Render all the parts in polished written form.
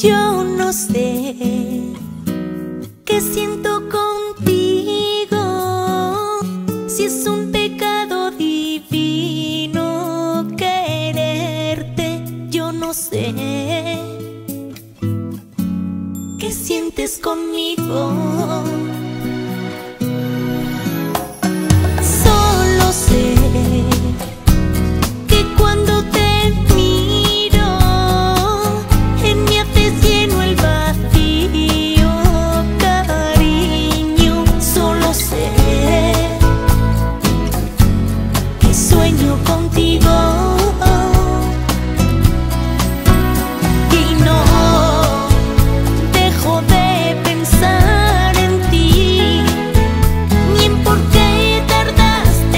Yo no sé qué siento contigo, si es un pecado divino quererte. Yo no sé qué sientes conmigo. Solo sé que cuando te miro en mí haces lleno el vacío, cariño. Solo sé que sueño contigo y no dejo de pensar en ti, ni en por qué tardaste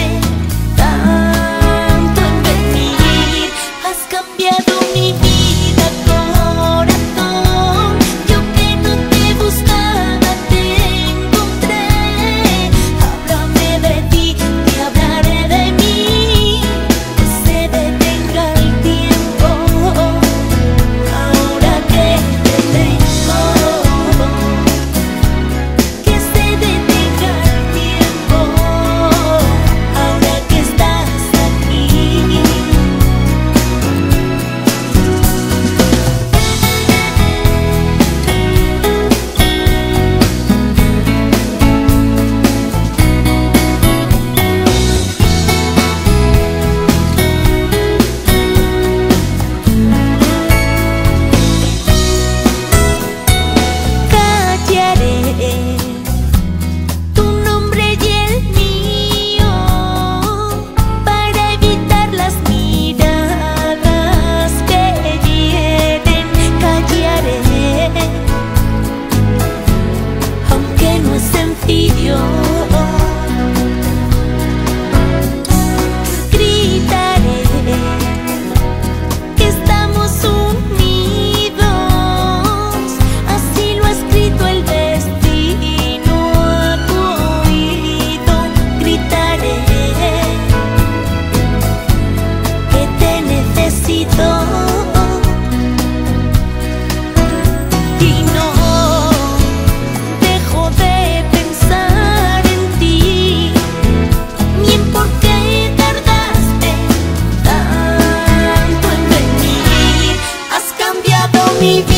tanto en venir. Has cambiado mi vida, corazón. Yo que no te buscaba te encontré. Háblame de ti, te hablaré de mí. Que se detenga el tiempo ahora que te tengo. Que se detenga el tiempo ahora que estás aquí. Callaré tu nombre y el mío para evitar las miradas que hieren. Callaré, aunque no es sencillo. Gritaré que estamos unidos, así lo ha escrito el destino a tu oído. Gritaré que te necesito y no dejo de pensar en ti, ni en por qué tardaste tanto en venir. Has cambiado mi vida.